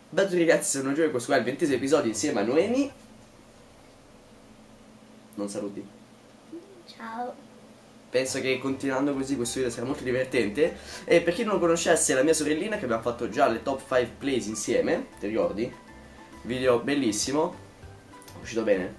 Beh, tutti ragazzi, sono Gio e questo qua è il 20° episodio insieme a Noemi. Non saluti. Ciao. Penso che continuando così questo video sarà molto divertente. E per chi non lo conoscesse, è la mia sorellina che abbiamo fatto già le top 5 plays insieme. Ti ricordi? Video bellissimo. È uscito bene?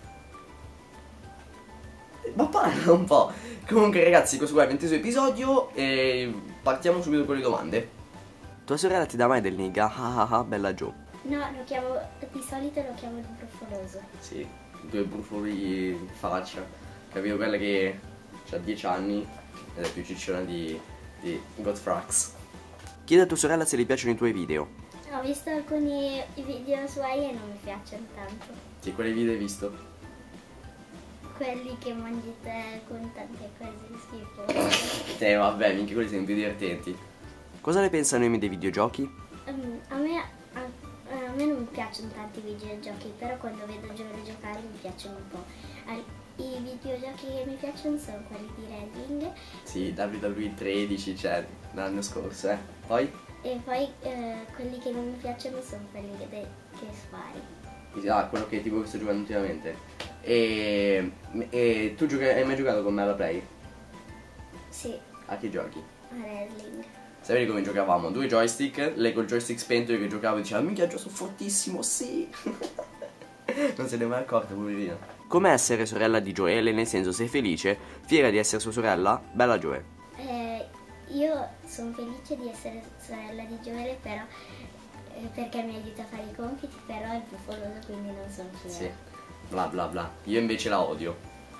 Ma parla un po'. Comunque ragazzi, questo qua è il 20° episodio e partiamo subito con le domande. Tua sorella ti dà mai del nigga? Ah ah ah, bella Gio. No, di solito lo chiamo il brufoloso. Sì, due brufoli in faccia. Capito? Quella che ha 10 anni ed è più cicciona di Godfrax. Chiedi a tua sorella se le piacciono i tuoi video. Ho visto alcuni video suoi e non mi piacciono tanto. Sì, quali video hai visto? Quelli che mangi te con tante cose schifose. Vabbè, minchia, quelli sono più divertenti. Cosa ne pensa Noemi dei videogiochi? A me non piacciono tanti videogiochi, però quando vedo Giorgio giocare mi piacciono un po'. I videogiochi che mi piacciono sono quelli di Redding. Sì, WWE 13, cioè, l'anno scorso, Poi? E poi quelli che non mi piacciono sono quelli che spari. Ah, quello che tipo che sto giocando ultimamente. E tu hai mai giocato con me alla Play? Sì, A che giochi? a Redding. Sapete come giocavamo? Due joystick, lei col joystick spento, io che giocavo e diceva minchia, sono fortissimo, sì. Non se ne è mai accorta, poverina. Come essere sorella di Gioele, nel senso sei felice, fiera di essere sua sorella? Bella Gioele. Io sono felice di essere sorella di Gioele, però perché mi aiuta a fare i compiti, però è brufoloso, quindi non sono fiera. Sì, bla bla bla. Io invece la odio.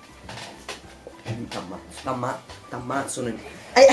T'ammazzo nel...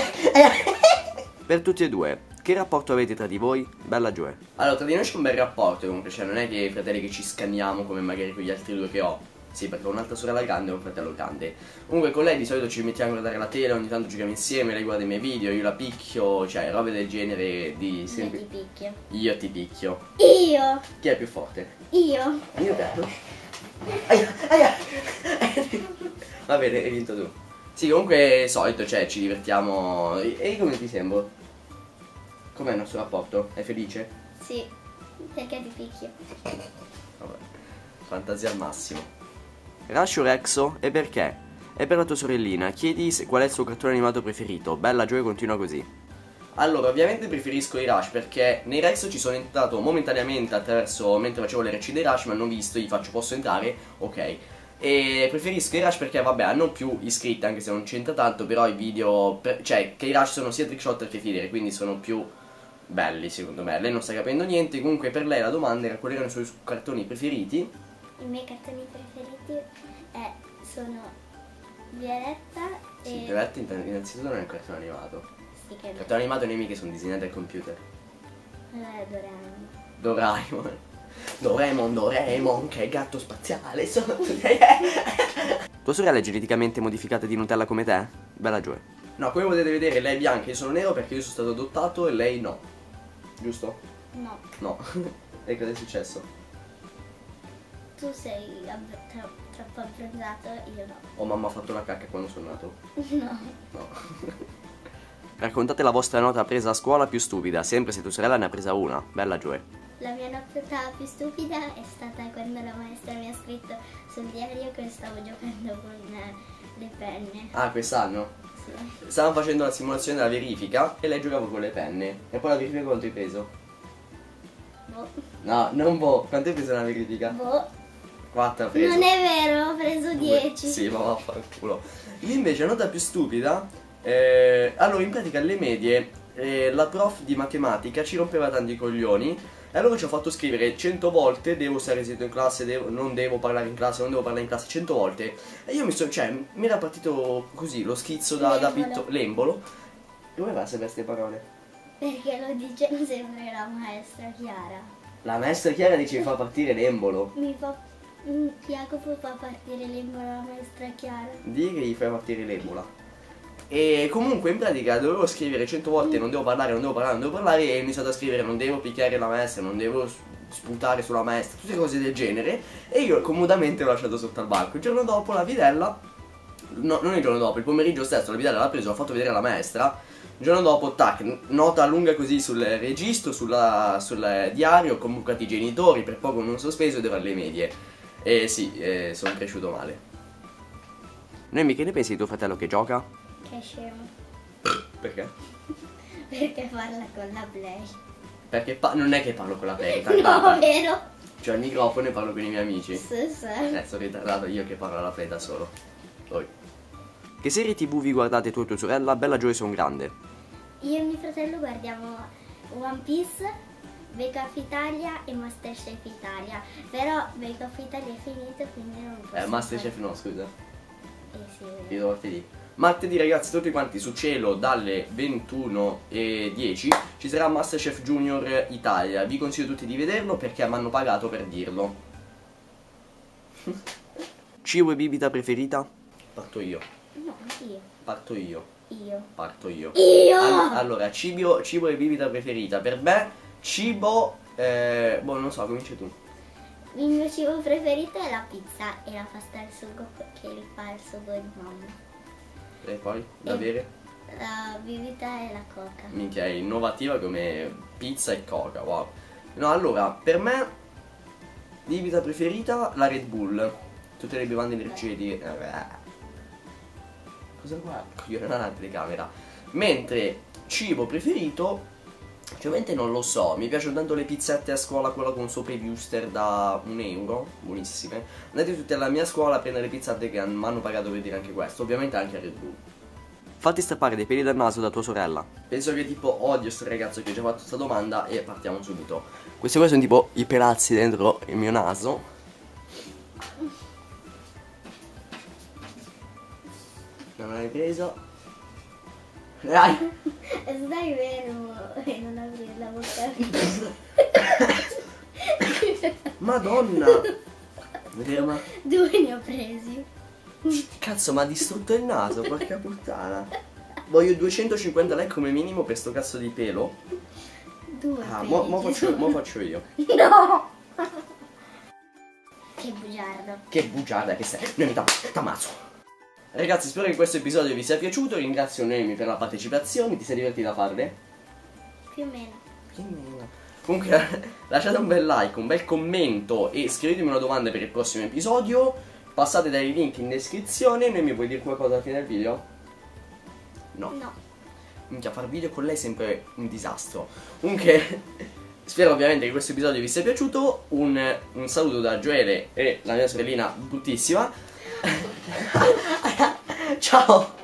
Per tutti e due, che rapporto avete tra di voi? Bella Gioele. Allora, tra di noi c'è un bel rapporto comunque, cioè non è che i fratelli che ci scanniamo come magari con gli altri due che ho. Sì, perché ho un'altra sorella grande e un fratello grande. Comunque con lei di solito ci mettiamo a guardare la tele, ogni tanto giochiamo insieme, lei guarda i miei video, io la picchio, cioè robe del genere di sempre. Io ti picchio. Io ti picchio. Io! Chi è più forte? Io! Io bello. Aia. Va bene, hai vinto tu. Sì, comunque solito, cioè ci divertiamo. E come ti sembro? Com'è il nostro rapporto? È felice? Sì, perché ti picchio. Vabbè, fantasia al massimo. Rush o Rexo? E perché? E per la tua sorellina, chiedi qual è il suo cartone animato preferito. Bella Gioia, continua così. Allora, ovviamente preferisco i Rush perché nei Rex ci sono entrato momentaneamente attraverso mentre facevo le rec dei Rush, ma non visto, gli faccio posso entrare? Ok. E preferisco i Rush perché vabbè hanno più iscritti, anche se non c'entra tanto, però i video, cioè che i Rush sono sia trickshotter che filler, quindi sono più belli secondo me. Lei non sta capendo niente, comunque per lei la domanda era quali erano i suoi cartoni preferiti. I miei cartoni preferiti sono Violetta e... Sì, Violetta innanzitutto non è un cartone animato. Sì, che Il cartone animato nei miei che sono disegnati al computer. Doraemon. Doraemon, che gatto spaziale sono. Tua sorella è geneticamente modificata di Nutella come te? Bella Gioia. No, come potete vedere lei è bianca, io sono nero perché io sono stato adottato e lei no. Giusto? No. No. E cosa è successo? Tu sei troppo abbronzato, io no. Oh, mamma ha fatto una cacca quando sono nato. No. No. Raccontate la vostra nota presa a scuola più stupida, sempre se tua sorella ne ha presa una. Bella Gioia. La mia nota più stupida è stata quando la maestra mi ha scritto sul diario che stavo giocando con le penne. Ah, quest'anno? Sì. Stavamo facendo la simulazione della verifica e lei giocava con le penne. E poi la verifica quanto hai preso? Boh. No, non boh. Quanto hai preso nella verifica? Boh. 4 ha preso. Non è vero, ho preso 10. Sì, ma vaffanculo. Io invece la nota più stupida. Allora, in pratica alle medie la prof di matematica ci rompeva tanti coglioni. E allora ci ho fatto scrivere 100 volte devo stare zitto in classe, non devo parlare in classe, non devo parlare in classe 100 volte. E io mi era partito così lo schizzo da l'embolo. E come va a sapere queste parole? Perché lo dice sempre la maestra Chiara. La maestra Chiara dice che fa partire l'embolo. Jacopo fa partire l'embolo alla maestra Chiara. Dì che gli fai partire l'embola. E comunque in pratica dovevo scrivere 100 volte non devo parlare e ho iniziato a scrivere non devo picchiare la maestra, non devo sputare sulla maestra, tutte cose del genere. E io comodamente l'ho lasciato sotto al banco. Il giorno dopo la vidella, no, non il giorno dopo, il pomeriggio stesso la vidella l'ha preso, l'ha fatto vedere alla maestra. Il giorno dopo, tac, nota lunga così sul registro, sul diario, convocati i genitori, per poco non sospeso ed ero alle medie. E sì, sono cresciuto male. Noemi, che ne pensi di tuo fratello che gioca? Che scemo. Perché? Perché parla con la Play. Perché non è che parlo con la Play, No, vero? Cioè al microfono e parlo con i miei amici. Sì. Sono ritardato io che parlo alla Play da solo. Poi. Che serie TV vi guardate tu e tua sorella? Bella Joy sono grande. Io e mio fratello guardiamo One Piece, Bake Off Italia e Masterchef Italia. Però Bake Off Italia è finito, quindi non posso Masterchef no, scusa. sì, Io martedì. Martedì ragazzi, tutti quanti su Cielo dalle 21:10 ci sarà Masterchef Junior Italia. Vi consiglio tutti di vederlo perché mi hanno pagato per dirlo. Cibo e bibita preferita? Parto io. No, io. Parto io. Io. Parto io. Io! Allora, cibo e bibita preferita. Per me, cibo... boh, non so, cominci tu. Il mio cibo preferito è la pizza e la pasta al sugo che fa il sugo di mamma. E poi, da bere? La bibita e la coca. Minchia, è innovativa come pizza e coca, wow. No, allora, per me, bibita preferita, la Red Bull. Tutte le bevande energetiche. Cosa guarda? Io non ho la telecamera. Mentre, cibo preferito, ovviamente non lo so. Mi piacciono tanto le pizzette a scuola, quella con sopra i wuster da €1, buonissime. Andate tutti alla mia scuola a prendere le pizzette che mi hanno pagato per dire anche questo. Ovviamente anche a Red Bull. Fatti strappare dei peli dal naso da tua sorella. Penso che tipo odio sto ragazzo che ci ha fatto questa domanda e partiamo subito. Questi qua sono tipo i pelazzi dentro il mio naso. Non l'hai preso? Dai! Stai fermo e non aprire la bocca. Madonna! Vedere ma... 2 ne ho presi. Cazzo, ma ha distrutto il naso, porca puttana. Voglio 250 like come minimo per sto cazzo di pelo. 2 Ah, mo faccio io. No! Che bugiardo. Che bugiarda che sei. Noemi, t'ammazzo. Ragazzi, spero che questo episodio vi sia piaciuto. Ringrazio Noemi per la partecipazione. Ti sei divertita a farle? Più o meno. Più o meno. Comunque, lasciate un bel like, un bel commento e scrivetemi una domanda per il prossimo episodio. Passate dai link in descrizione. Noemi, vuoi dire qualcosa alla fine del video? No. Minchia, fare video con lei è sempre un disastro. Comunque, spero ovviamente che questo episodio vi sia piaciuto. Un saluto da Gioele e la mia sorellina bruttissima. Ciao.